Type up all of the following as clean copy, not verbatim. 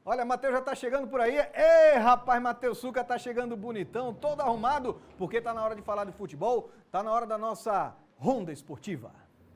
Olha, Matheus já tá chegando por aí. Ei, rapaz, Matheus Succa tá chegando bonitão, todo arrumado, porque tá na hora de falar de futebol, tá na hora da nossa ronda esportiva.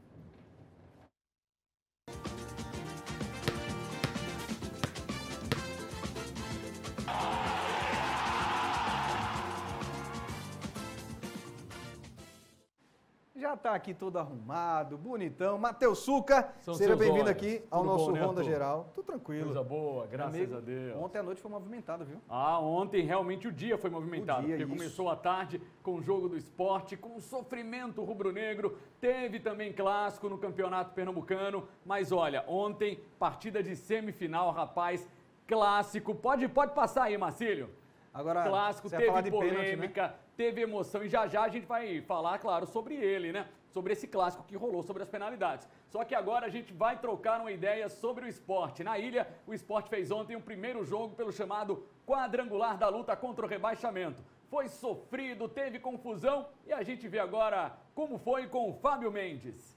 Já está aqui todo arrumado, bonitão. Matheus Succa, seja bem-vindo aqui ao nosso Ronda Geral. Tudo tranquilo. Coisa boa, graças a Deus. Ontem à noite foi movimentado, viu? Ontem realmente o dia foi movimentado, porque começou a tarde com o jogo do esporte, com o sofrimento rubro-negro, teve também clássico no Campeonato Pernambucano, mas olha, ontem, partida de semifinal, rapaz, clássico. Pode passar aí, Marcílio. Agora, clássico, teve polêmica, né? Teve emoção e já a gente vai falar, claro, sobre ele, né? Sobre esse clássico que rolou, sobre as penalidades. Só que agora a gente vai trocar uma ideia sobre o esporte. Na ilha, o esporte fez ontem um primeiro jogo pelo chamado quadrangular da luta contra o rebaixamento. Foi sofrido, teve confusão e a gente vê agora como foi com o Fábio Mendes.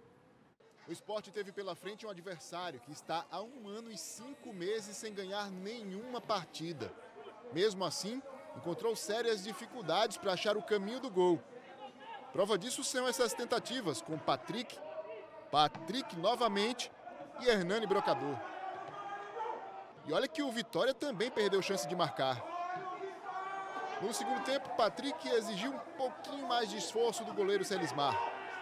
O esporte teve pela frente um adversário que está há 1 ano e 5 meses sem ganhar nenhuma partida. Mesmo assim, encontrou sérias dificuldades para achar o caminho do gol. Prova disso são essas tentativas com Patrick novamente e Hernani Brocador. E olha que o Vitória também perdeu chance de marcar. No segundo tempo, Patrick exigiu um pouquinho mais de esforço do goleiro Celismar.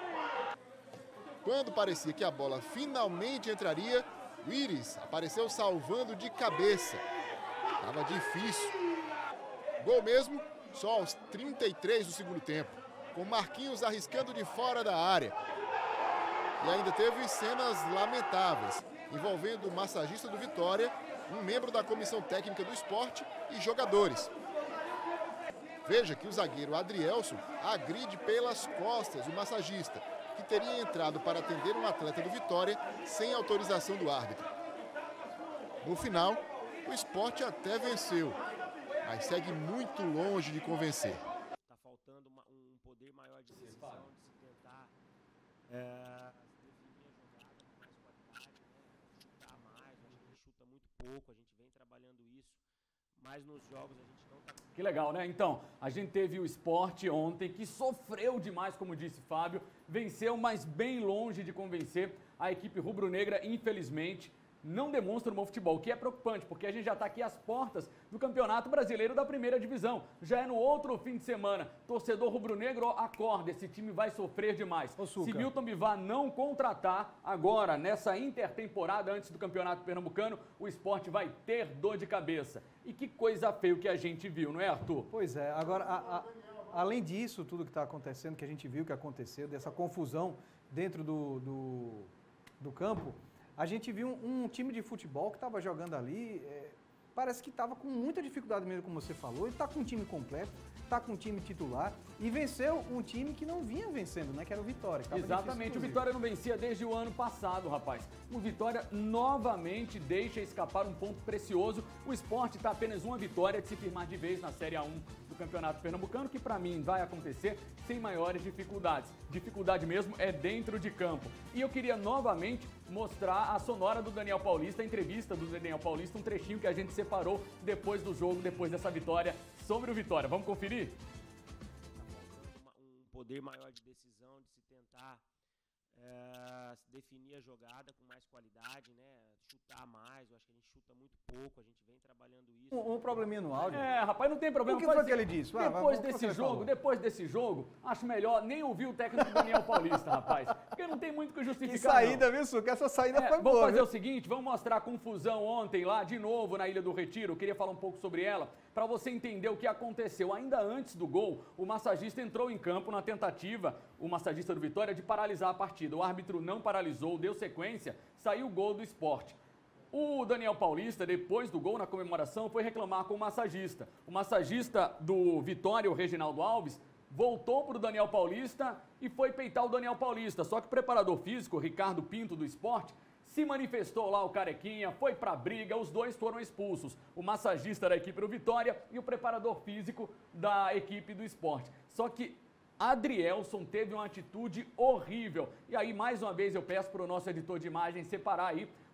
Quando parecia que a bola finalmente entraria, o Iris apareceu salvando de cabeça. Estava difícil. Gol mesmo só aos 33 do segundo tempo, com Marquinhos arriscando de fora da área. E ainda teve cenas lamentáveis, envolvendo o massagista do Vitória, um membro da comissão técnica do esporte e jogadores. Veja que o zagueiro Adrielson agride pelas costas o massagista, que teria entrado para atender um atleta do Vitória sem autorização do árbitro. No final, o esporte até venceu, mas segue muito longe de convencer. Está faltando um poder maior de decisão, de se tentar definir a jogada com mais qualidade, né? Chutar mais. A gente chuta muito pouco, a gente vem trabalhando isso, mas nos jogos a gente não está... Que legal, né? Então, a gente teve o esporte ontem, que sofreu demais, como disse Fábio, venceu, mas bem longe de convencer. A equipe rubro-negra, infelizmente, não demonstra um bom futebol, o que é preocupante, porque a gente já está aqui às portas do Campeonato Brasileiro da Primeira Divisão. Já é no outro fim de semana. Torcedor rubro-negro, acorda, esse time vai sofrer demais. Se Milton Bivar não contratar agora, nessa intertemporada antes do Campeonato Pernambucano, o esporte vai ter dor de cabeça. E que coisa feia que a gente viu, não é, Arthur? Pois é, agora, além disso, tudo que está acontecendo, que a gente viu que aconteceu, dessa confusão dentro do campo, a gente viu um time de futebol que estava jogando ali, parece que estava com muita dificuldade mesmo, como você falou, e está com um time completo, está com um time titular e venceu um time que não vinha vencendo, né, que era o Vitória. Exatamente, o Vitória não vencia desde o ano passado, rapaz. O Vitória novamente deixa escapar um ponto precioso. O esporte está apenas uma vitória de se firmar de vez na Série A1 do Campeonato Pernambucano, que para mim vai acontecer sem maiores dificuldades. Dificuldade mesmo é dentro de campo. E eu queria novamente mostrar a sonora do Daniel Paulista, a entrevista do Daniel Paulista, um trechinho que a gente separou depois do jogo, depois dessa vitória sobre o Vitória. Vamos conferir? Está faltando um poder maior de decisão, de se tentar definir a jogada com mais qualidade, né? Chutar mais. Eu acho que a gente chuta muito pouco, a gente vem trabalhando isso. Um probleminha no áudio. Rapaz, não tem problema. O que foi que ele disse? Depois desse jogo, acho melhor nem ouvir o técnico Daniel Paulista, rapaz. Porque não tem muito o que justificar. Que saída, viu, Succa? Essa saída foi boa. Vamos fazer o seguinte, vamos mostrar a confusão ontem lá, de novo, na Ilha do Retiro. Eu queria falar um pouco sobre ela, para você entender o que aconteceu. Ainda antes do gol, o massagista entrou em campo na tentativa, o massagista do Vitória, de paralisar a partida. O árbitro não paralisou, deu sequência, saiu o gol do esporte. O Daniel Paulista, depois do gol na comemoração, foi reclamar com o massagista. O massagista do Vitória, o Reginaldo Alves, voltou para o Daniel Paulista e foi peitar o Daniel Paulista. Só que o preparador físico, Ricardo Pinto, do esporte, se manifestou lá, o Carequinha, foi pra briga, os dois foram expulsos. O massagista da equipe do Vitória e o preparador físico da equipe do esporte. Só que Adrielson teve uma atitude horrível. E aí, mais uma vez, eu peço para o nosso editor de imagem separar aí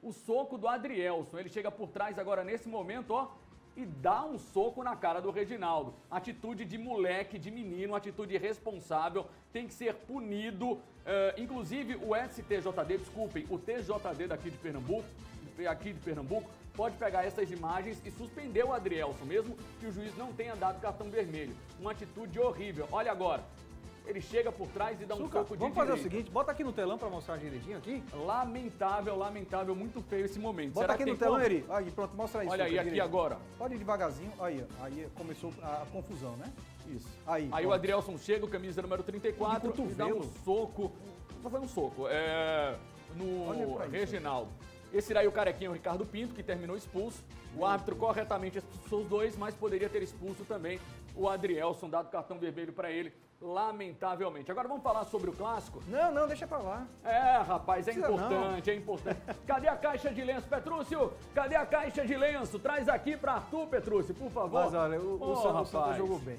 o soco do Adrielson. Ele chega por trás agora nesse momento, ó, e dá um soco na cara do Reginaldo. Atitude de moleque, de menino, atitude irresponsável, tem que ser punido. Inclusive o STJD, desculpem, o TJD aqui de Pernambuco, pode pegar essas imagens e suspender o Adrielson, mesmo que o juiz não tenha dado cartão vermelho. Uma atitude horrível. Olha agora. Ele chega por trás e dá um soco de direita. Vamos fazer o seguinte, bota aqui no telão para mostrar direitinho aqui. Lamentável, lamentável, muito feio esse momento. Bota aqui no telão, Eri. Aí, pronto, mostra isso. Olha aí, aqui agora. Pode ir devagarzinho. Aí começou a confusão, né? Isso. Aí o Adrielson chega, o camisa número 34, e dá um soco. Só foi um soco. No Reginaldo. Esse daí o carequinho, o Ricardo Pinto, que terminou expulso. O árbitro corretamente expulsou os dois, mas poderia ter expulso também o Adrielson, dado cartão vermelho para ele, lamentavelmente. Agora vamos falar sobre o clássico? Não, deixa pra lá. Rapaz, é importante. Cadê a caixa de lenço, Petrúcio? Cadê a caixa de lenço? Traz aqui para Arthur, Petrúcio, por favor. Mas olha, o Santa jogou bem.